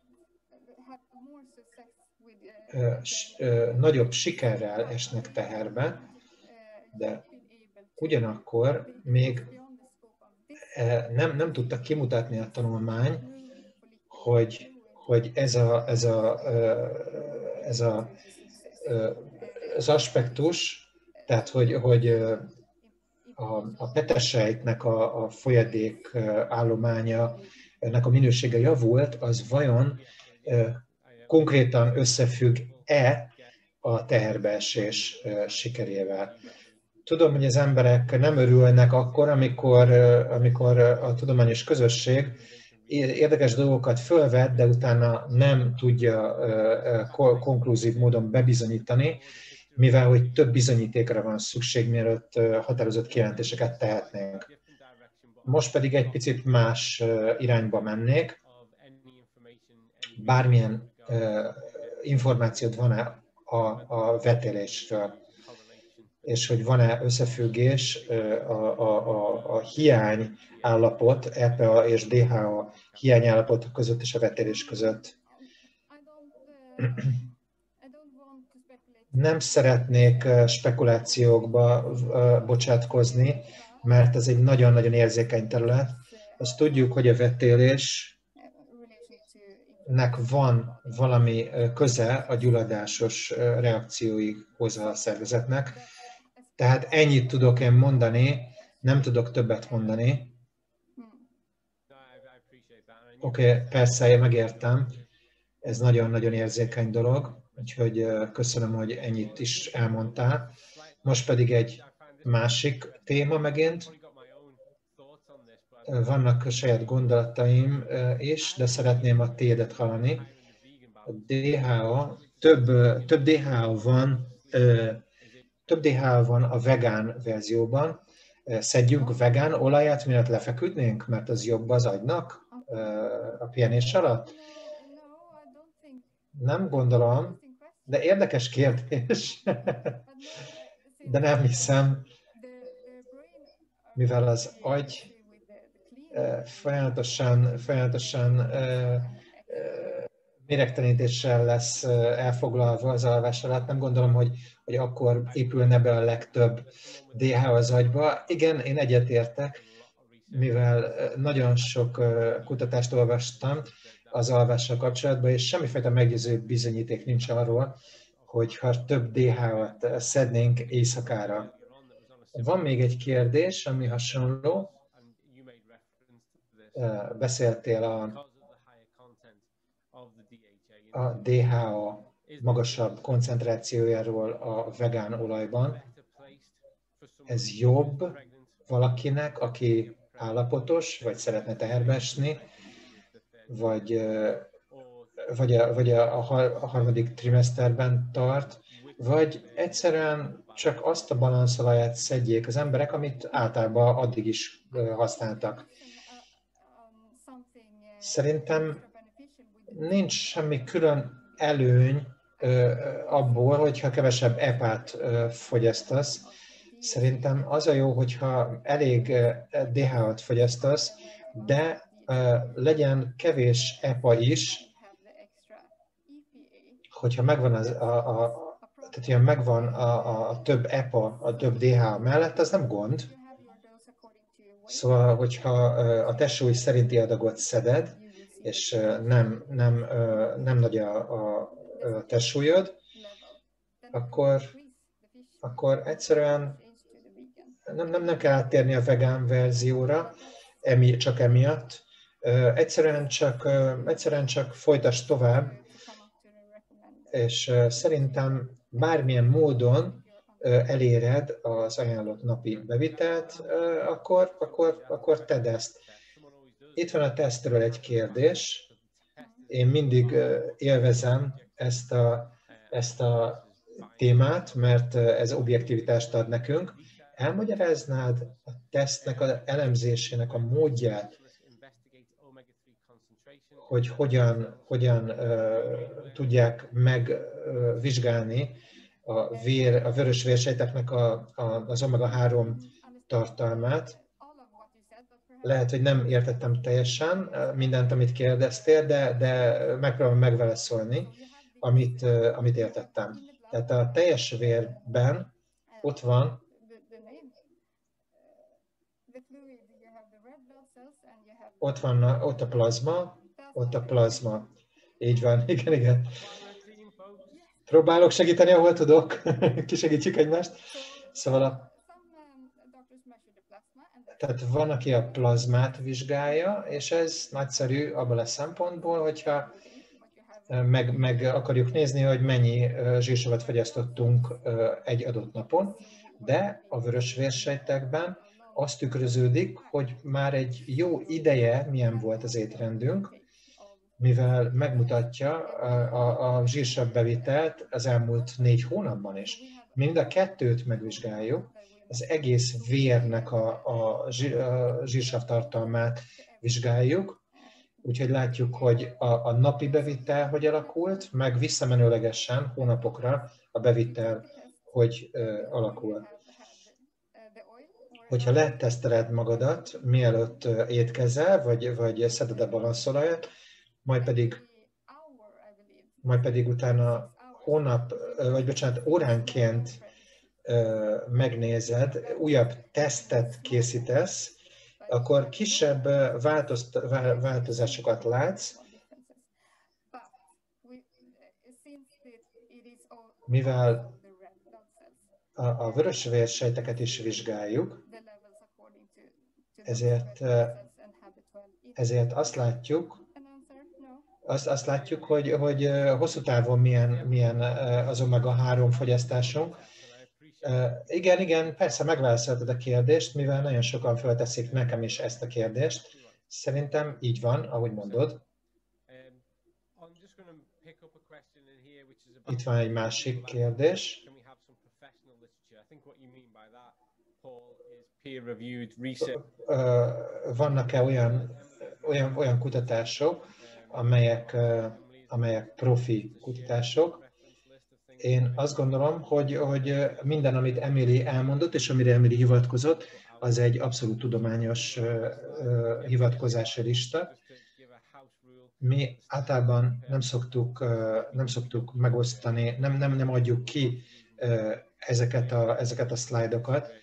nagyobb sikerrel esnek teherbe, de ugyanakkor még nem, nem tudtak kimutatni a tanulmány, hogy, hogy ez, a, ez, a, ez a, az aspektus, tehát hogy, hogy a, a petesejtnek a, a folyadék állománya, ennek a minősége javult, az vajon konkrétan összefügg-e a teherbeesés sikerével. Tudom, hogy az emberek nem örülnek akkor, amikor, amikor a tudományos közösség érdekes dolgokat fölvet, de utána nem tudja konklúzív módon bebizonyítani, mivel hogy több bizonyítékra van szükség, mielőtt határozott kijelentéseket tehetnénk. Most pedig egy picit más irányba mennék. Bármilyen információd van-e a, a vetélésről, és hogy van-e összefüggés a, a, a, a hiány állapot, E P A és D H A hiány állapot között és a vetélés között. Nem szeretnék spekulációkba bocsátkozni, mert ez egy nagyon-nagyon érzékeny terület. Azt tudjuk, hogy a vetélésnek van valami köze a gyulladásos reakcióihoz a szervezetnek. Tehát ennyit tudok én mondani, nem tudok többet mondani. Oké, okay, persze, én megértem. Ez nagyon-nagyon érzékeny dolog, úgyhogy köszönöm, hogy ennyit is elmondtál. Most pedig egy másik téma megint. Vannak saját gondolataim is, de szeretném a tiédet hallani. A D H A, több, több D H A van, több D H A van a vegán verzióban. Szedjünk vegán olajat, mielőtt lefeküdnénk, mert az jobb az agynak a pihenés alatt? Nem gondolom, de érdekes kérdés. De nem hiszem, mivel az agy folyamatosan, folyamatosan méregtelenítéssel lesz elfoglalva az alvás alatt. Nem gondolom, hogy, hogy akkor épülne be a legtöbb dé há az agyba. Igen, én egyetértek, mivel nagyon sok kutatást olvastam az alvással kapcsolatban, és semmifajta meggyőző bizonyíték nincs arról, hogy ha több dé há-at szednénk éjszakára. Van még egy kérdés, ami hasonló. Beszéltél a, a dé há a magasabb koncentrációjáról a vegán olajban. Ez jobb valakinek, aki állapotos, vagy szeretne teherbe esni, vagy, vagy, a, vagy a, a harmadik trimeszterben tart, vagy egyszerűen csak azt a balanszolaját szedjék az emberek, amit általában addig is használtak. Szerintem nincs semmi külön előny abból, hogyha kevesebb epát fogyasztasz. Szerintem az a jó, hogyha elég dé há-t fogyasztasz, de legyen kevés epa is, hogyha megvan, az, a, a, tehát, hogyha megvan a, a több epa, a több dé há mellett, az nem gond. Szóval, hogyha a testsúly szerinti adagot szeded, és nem, nem, nem nagy a, a testsúlyod, akkor, akkor egyszerűen nem, nem, nem kell áttérni a vegán verzióra, emi, csak emiatt. Egyszerűen csak, egyszerűen csak folytasd tovább, és szerintem bármilyen módon eléred az ajánlott napi bevitelt, akkor, akkor, akkor tedd ezt. Itt van a tesztről egy kérdés. Én mindig élvezem ezt a, ezt a témát, mert ez objektivitást ad nekünk. Elmagyaráznád a tesztnek az elemzésének a módját, hogy hogyan, hogyan uh, tudják megvizsgálni uh, a, vér, a vörös vérsejteknek a, a, az omega három tartalmát. Lehet, hogy nem értettem teljesen mindent, amit kérdeztél, de, de megpróbálom megválaszolni, amit, uh, amit értettem. Tehát a teljes vérben ott van ott van a, ott a plazma, ott a plazma. Így van, igen, igen. Próbálok segíteni, ahol tudok. Kisegítjük egymást. Szóval a... Tehát van, aki a plazmát vizsgálja, és ez nagyszerű abban a szempontból, hogyha meg, meg akarjuk nézni, hogy mennyi zsírsavat fogyasztottunk egy adott napon, de a vörös vérsejtekben azt tükröződik, hogy már egy jó ideje milyen volt az étrendünk, mivel megmutatja a, a, a zsírsav bevitelt az elmúlt négy hónapban is. Mind a kettőt megvizsgáljuk, az egész vérnek a, a, a zsírsav tartalmát vizsgáljuk, úgyhogy látjuk, hogy a, a napi bevitel hogy alakult, meg visszamenőlegesen hónapokra a bevitel hogy ö, alakul. Hogyha leteszteled magadat, mielőtt étkezel, vagy, vagy szeded a balanszolajat, majd pedig, majd pedig utána hónap, vagy bocsánat, óránként megnézed, újabb tesztet készítesz, akkor kisebb változásokat látsz, mivel a, a vörös vérsejteket is vizsgáljuk, ezért, ezért azt látjuk, azt, azt látjuk, hogy, hogy hosszú távon milyen, milyen az omega három fogyasztásunk. Igen, igen, persze megválaszoltad a kérdést, mivel nagyon sokan felteszik nekem is ezt a kérdést. Szerintem így van, ahogy mondod. Itt van egy másik kérdés. Vannak-e olyan, olyan, olyan kutatások, amelyek, amelyek profi kutatások? Én azt gondolom, hogy, hogy minden, amit Emily elmondott, és amire Emily hivatkozott, az egy abszolút tudományos hivatkozási lista. Mi általában nem szoktuk, nem szoktuk megosztani, nem, nem, nem adjuk ki ezeket a, ezeket a szlájdokat,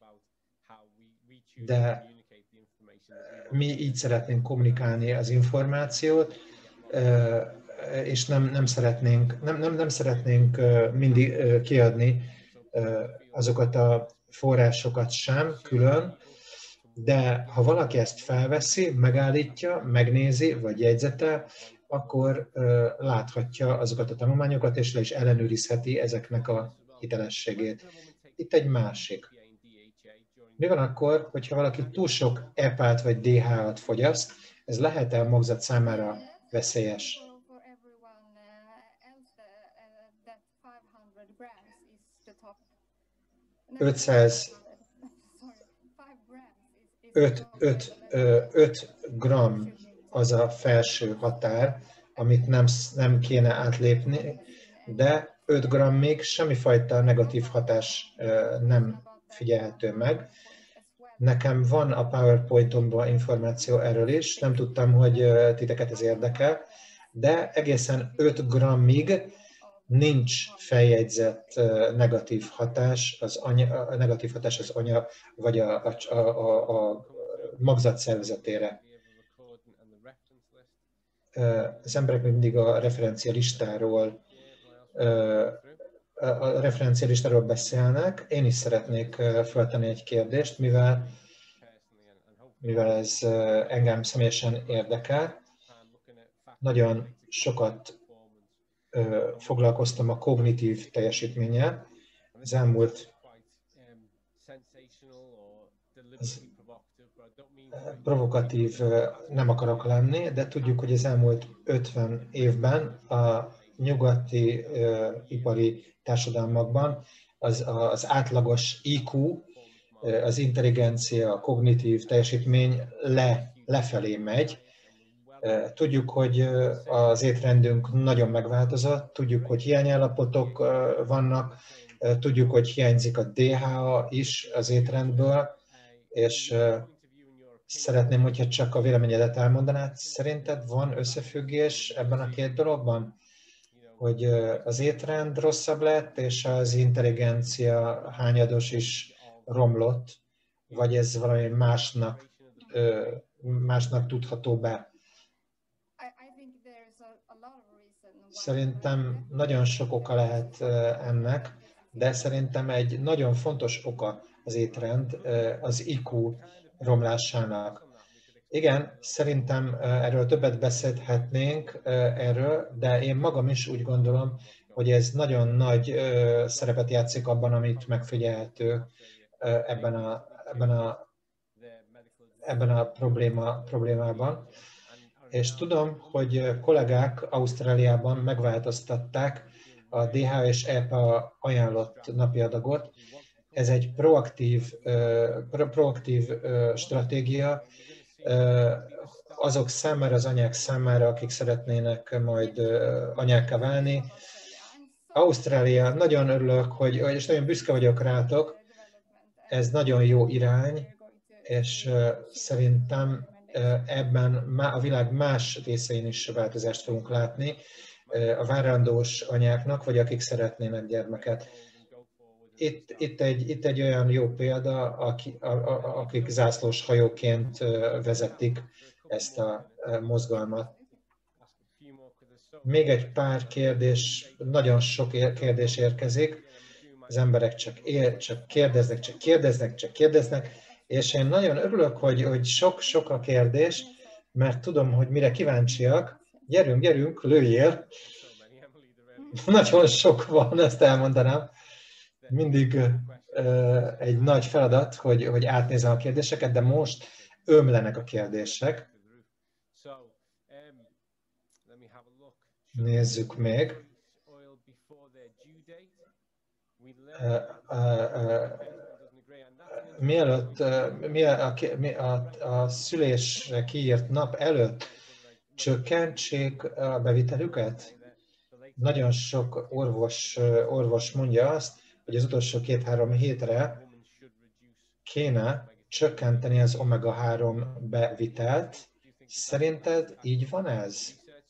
de mi így szeretnénk kommunikálni az információt, és nem, nem, szeretnénk, nem, nem, nem szeretnénk mindig kiadni azokat a forrásokat sem külön, de ha valaki ezt felveszi, megállítja, megnézi, vagy jegyzetel, akkor láthatja azokat a tanulmányokat, és le is ellenőrizheti ezeknek a hitelességét. Itt egy másik. Mi van akkor, hogyha valaki túl sok é pé á-t vagy dé há á-t fogyaszt, ez lehet-e a magzat számára veszélyes? ötszáz, öt gramm az a felső határ, amit nem, nem kéne átlépni, de öt grammig semmifajta negatív hatás nem figyelhető meg. Nekem van a PowerPointomban információ erről is, nem tudtam, hogy titeket ez érdekel, de egészen öt grammig nincs feljegyzett negatív hatás az anya, a negatív hatás az anya vagy a, a, a, a magzat szervezetére. Az emberek még mindig a referencia listáról, a referencia listáról beszélnek. Én is szeretnék feltenni egy kérdést, mivel, mivel ez engem személyesen érdekel. Nagyon sokat foglalkoztam a kognitív teljesítménnyel. Az elmúlt az provokatív nem akarok lenni, de tudjuk, hogy az elmúlt ötven évben a nyugati uh, ipari társadalmakban az, az átlagos I Q, az intelligencia, a kognitív teljesítmény le, lefelé megy. Tudjuk, hogy az étrendünk nagyon megváltozott, tudjuk, hogy hiányállapotok vannak, tudjuk, hogy hiányzik a dé há á is az étrendből, és szeretném, hogyha csak a véleményedet elmondanád. Szerinted van összefüggés ebben a két dologban? Hogy az étrend rosszabb lett, és az intelligencia hányados is romlott, vagy ez valami másnak, másnak tudható be? Szerintem nagyon sok oka lehet ennek, de szerintem egy nagyon fontos oka az étrend az I Q romlásának. Igen, szerintem erről többet beszélhetnénk erről, de én magam is úgy gondolom, hogy ez nagyon nagy szerepet játszik abban, amit megfigyelhető ebben a, ebben a, ebben a probléma, problémában. És tudom, hogy kollégák Ausztráliában megváltoztatták a dé há és é pé á ajánlott napi adagot. Ez egy proaktív, pro, proaktív stratégia azok számára, az anyák számára, akik szeretnének majd anyákká válni. Ausztrália, nagyon örülök, hogy, és nagyon büszke vagyok rátok, ez nagyon jó irány, és szerintem ebben a világ más részein is változást fogunk látni a várandós anyáknak, vagy akik szeretnének gyermeket. Itt, itt, egy, itt egy olyan jó példa, aki, a, a, akik zászlós hajóként vezetik ezt a mozgalmat. Még egy pár kérdés, nagyon sok kérdés érkezik. Az emberek csak, ér, csak kérdeznek, csak kérdeznek, csak kérdeznek, és én nagyon örülök, hogy, hogy sok-sok a kérdés, mert tudom, hogy mire kíváncsiak. Gyerünk, gyerünk, lőjél! Nagyon sok van, ezt elmondanám. Mindig uh, egy nagy feladat, hogy, hogy átnézem a kérdéseket, de most ömlenek a kérdések. Nézzük még. Uh, uh, uh, mielőtt, uh, mi a, a, a szülésre kiírt nap előtt csökkentsék a bevitelüket? Nagyon sok orvos, orvos mondja azt, hogy az utolsó két-három hétre kéne csökkenteni az omega három bevitelt. Szerinted így van ez?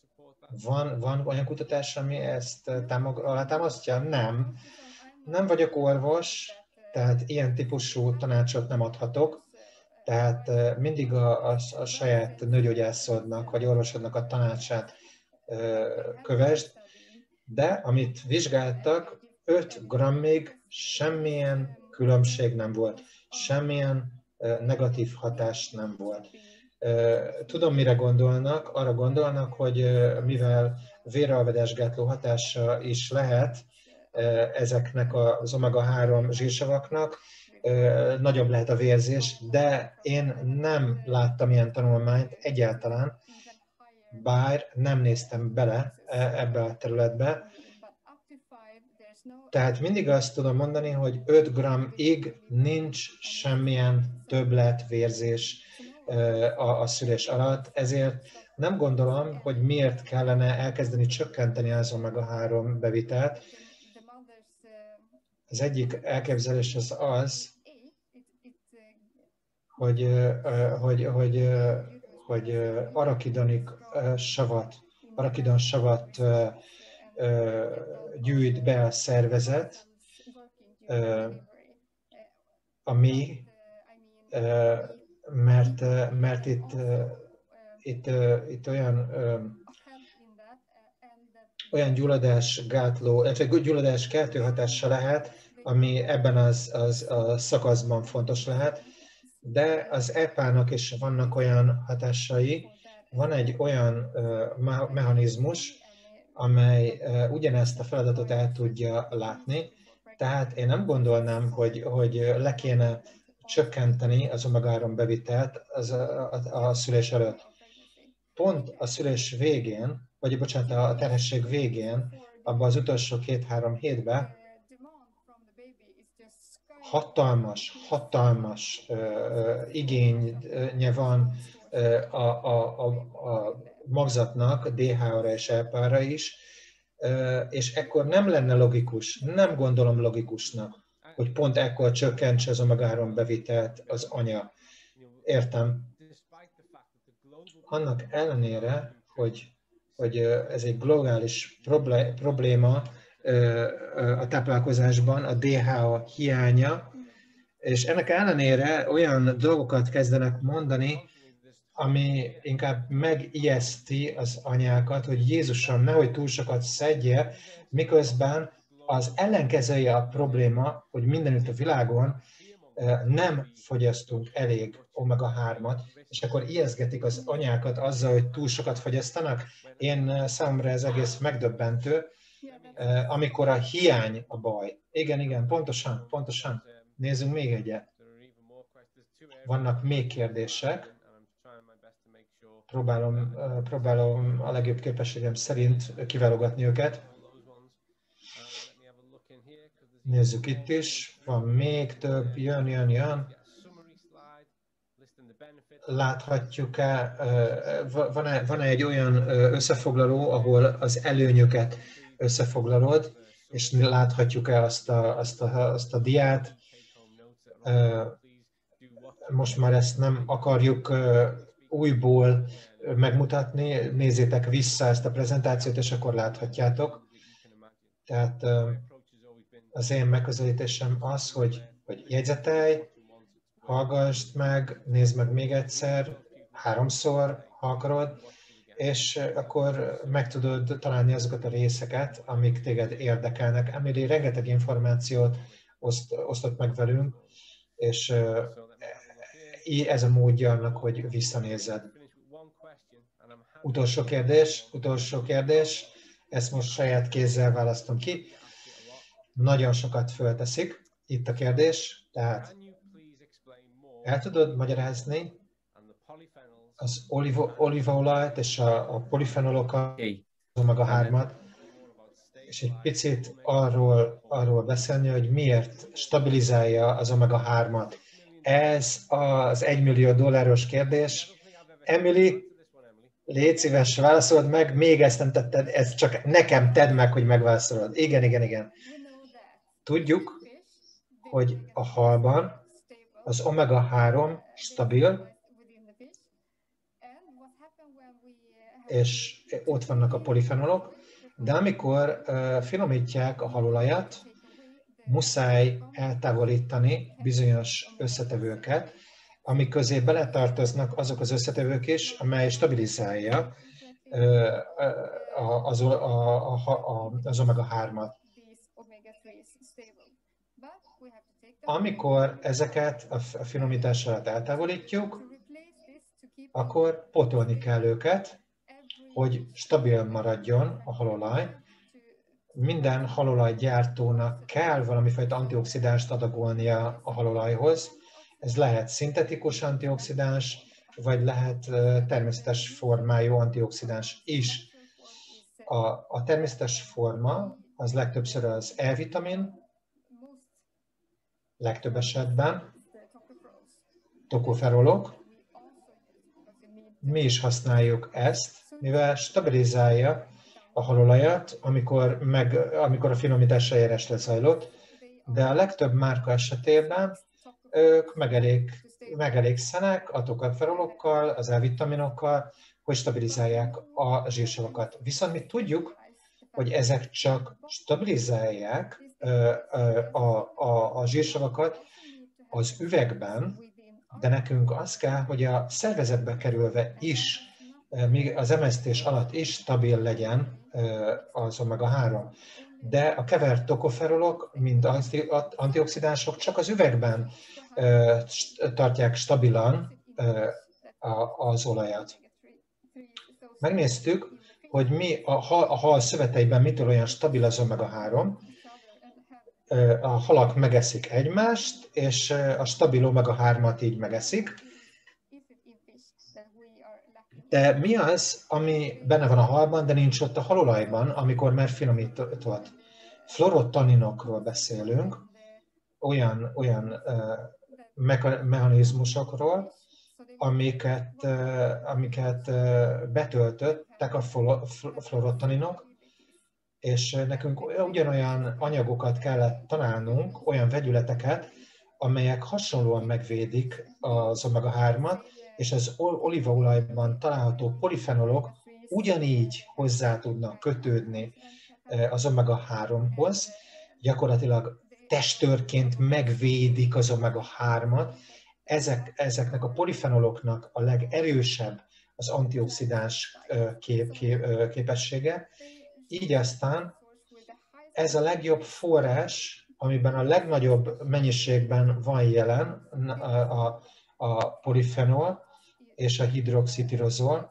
Van, van olyan kutatás, ami ezt támog, alátámasztja? Nem. Nem vagyok orvos, tehát ilyen típusú tanácsot nem adhatok. Tehát mindig a, a, a saját nőgyógyászodnak vagy orvosodnak a tanácsát kövesd, de amit vizsgáltak, öt grammig semmilyen különbség nem volt, semmilyen negatív hatás nem volt. Tudom, mire gondolnak, arra gondolnak, hogy mivel véralvedásgátló hatása is lehet ezeknek az omega három zsírsavaknak, nagyobb lehet a vérzés, de én nem láttam ilyen tanulmányt egyáltalán, bár nem néztem bele ebbe a területbe. Tehát mindig azt tudom mondani, hogy öt grammig nincs semmilyen többlet vérzés a, a szülés alatt, ezért nem gondolom, hogy miért kellene elkezdeni csökkenteni az omega három bevitelt. Az egyik elképzelés az az, hogy, hogy, hogy, hogy arakidonik savat, arakidon savat gyűjt be a szervezet, ami, mert, mert itt, itt, itt olyan, olyan gyulladásgátló, illetve gyulladáskeltő hatása lehet, ami ebben az, az a szakaszban fontos lehet, de az é pé á-nak is vannak olyan hatásai, van egy olyan mechanizmus, amely ugyanezt a feladatot el tudja látni, tehát én nem gondolnám, hogy, hogy le kéne csökkenteni az omega három bevitelt az a, a, a szülés előtt. Pont a szülés végén, vagy bocsánat, a terhesség végén, abban az utolsó két-három hétben hatalmas, hatalmas uh, igénye van uh, a, a, a, a magzatnak, dé há á-ra és é pé á-ra is, uh, és ekkor nem lenne logikus, nem gondolom logikusnak, hogy pont ekkor csökkentse az omega három bevitelt az anya. Értem. Annak ellenére, hogy, hogy ez egy globális probléma a táplálkozásban, a dé há á hiánya, és ennek ellenére olyan dolgokat kezdenek mondani, ami inkább megijeszti az anyákat, hogy Jézusom, nehogy túl sokat szedje, miközben az ellenkezője a probléma, hogy mindenütt a világon nem fogyasztunk elég omega hármat, és akkor ijeszgetik az anyákat azzal, hogy túl sokat fogyasztanak. Én számomra ez egész megdöbbentő, amikor a hiány a baj. Igen, igen, pontosan, pontosan. Nézzünk még egyet. Vannak még kérdések. Próbálom, próbálom a legjobb képességem szerint kiválogatni őket. Nézzük itt is. Van még több. Jön, jön, jön. Láthatjuk-e, van-e, van-e egy olyan összefoglaló, ahol az előnyöket összefoglalod, és láthatjuk-e azt a, azt, a, azt a diát. Most már ezt nem akarjuk újból megmutatni, nézzétek vissza ezt a prezentációt, és akkor láthatjátok. Tehát az én megközelítésem az, hogy, hogy jegyzetelj, hallgassd meg, nézd meg még egyszer, háromszor, ha akarod, és akkor meg tudod találni azokat a részeket, amik téged érdekelnek. Emily rengeteg információt oszt, osztott meg velünk, és ez a módja annak, hogy visszanézzed. Utolsó kérdés, utolsó kérdés, ezt most saját kézzel választom ki. Nagyon sokat fölteszik itt a kérdés, tehát el tudod magyarázni az olívaolajt és a, a polifenolokat, az omega hármat, és egy picit arról, arról beszélni, hogy miért stabilizálja az omega hármat. Ez az egymillió dolláros kérdés. Emily, légy szíves, válaszold meg, még ezt nem tetted, ezt csak nekem tedd meg, hogy megválaszolod. Igen, igen, igen. Tudjuk, hogy a halban az omega három stabil, és ott vannak a polifenolok, de amikor uh, finomítják a halolajat, muszáj eltávolítani bizonyos összetevőket, amik közé beletartoznak azok az összetevők is, amely stabilizálja uh, az, a, a, a, az omega hármat. Amikor ezeket a finomítás alatt eltávolítjuk, akkor pótolni kell őket, hogy stabil maradjon a halolaj. Minden halolajgyártónak kell valamifajta antioxidást adagolnia a halolajhoz. Ez lehet szintetikus antioxidáns, vagy lehet természetes formájú antioxidáns is. A, a természetes forma az legtöbbször az E-vitamin, legtöbb esetben tokoferolok. Mi is használjuk ezt, mivel stabilizálja a halolajat, amikor, meg, amikor a finomítás eljárás lezajlott, de a legtöbb márka esetében ők megelég, megelégszenek a tokoferolokkal, az E-vitaminokkal, hogy stabilizálják a zsírsavakat. Viszont mi tudjuk, hogy ezek csak stabilizálják a, a, a zsírsavakat az üvegben, de nekünk az kell, hogy a szervezetbe kerülve is, még az emésztés alatt is stabil legyen az omega három. De a kevert tokoferolok, mint antioxidánsok csak az üvegben tartják stabilan az olajat. Megnéztük, hogy mi a hal, a hal szöveteiben mitől olyan stabil az omega három. A halak megeszik egymást, és a stabil omega hármat így megeszik. De mi az, ami benne van a halban, de nincs ott a halolajban, amikor már finomított? Fluorotaninokról beszélünk, olyan, olyan uh, mechanizmusokról, amiket, uh, amiket uh, betöltöttek a fluorotaninok, és nekünk ugyanolyan anyagokat kellett találnunk, olyan vegyületeket, amelyek hasonlóan megvédik az omega hármat, és az olívaolajban található polifenolok ugyanígy hozzá tudnak kötődni az omega háromhoz, gyakorlatilag testőrként megvédik az omega hármat. Ezek, ezeknek a polifenoloknak a legerősebb az antioxidáns kép, kép, képessége. Így aztán ez a legjobb forrás, amiben a legnagyobb mennyiségben van jelen a, a, a polifenol és a hidroxitirozol.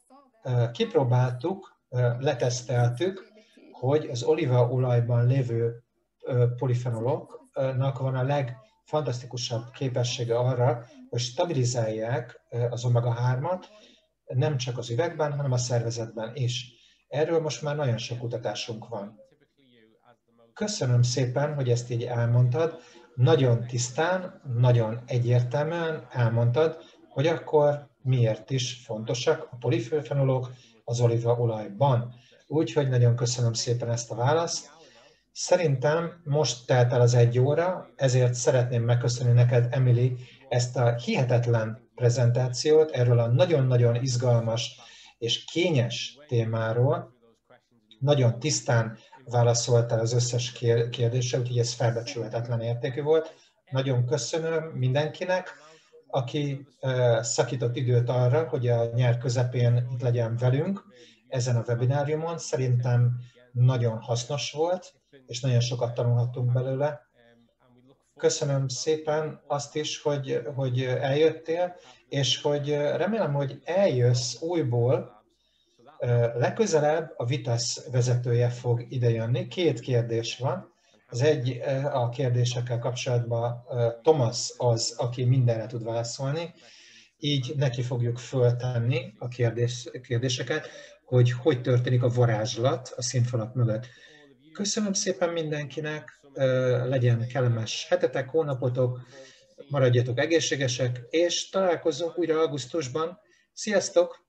Kipróbáltuk, leteszteltük, hogy az olívaolajban lévő polifenoloknak van a legfantasztikusabb képessége arra, hogy stabilizálják az omega hármat, nem csak az üvegben, hanem a szervezetben is. Erről most már nagyon sok kutatásunk van. Köszönöm szépen, hogy ezt így elmondtad. Nagyon tisztán, nagyon egyértelműen elmondtad, hogy akkor miért is fontosak a polifenolok az olívaolajban. Úgyhogy nagyon köszönöm szépen ezt a választ. Szerintem most telt el az egy óra, ezért szeretném megköszönni neked, Emily, ezt a hihetetlen prezentációt erről a nagyon-nagyon izgalmas és kényes témáról. Nagyon tisztán válaszoltál az összes kérdésre, úgyhogy ez felbecsülhetetlen értékű volt. Nagyon köszönöm mindenkinek, aki szakított időt arra, hogy a nyár közepén itt legyen velünk ezen a webináriumon. Szerintem nagyon hasznos volt, és nagyon sokat tanulhattunk belőle. Köszönöm szépen azt is, hogy, hogy eljöttél, és hogy remélem, hogy eljössz újból. Legközelebb a Vitasz vezetője fog idejönni. Két kérdés van. Az egy a kérdésekkel kapcsolatban Thomas az, aki mindenre tud válaszolni. Így neki fogjuk föltenni a kérdés, kérdéseket, hogy hogy történik a varázslat a színfalak mögött. Köszönöm szépen mindenkinek, legyen kellemes hetetek, hónapotok, maradjatok egészségesek, és találkozzunk újra augusztusban. Sziasztok!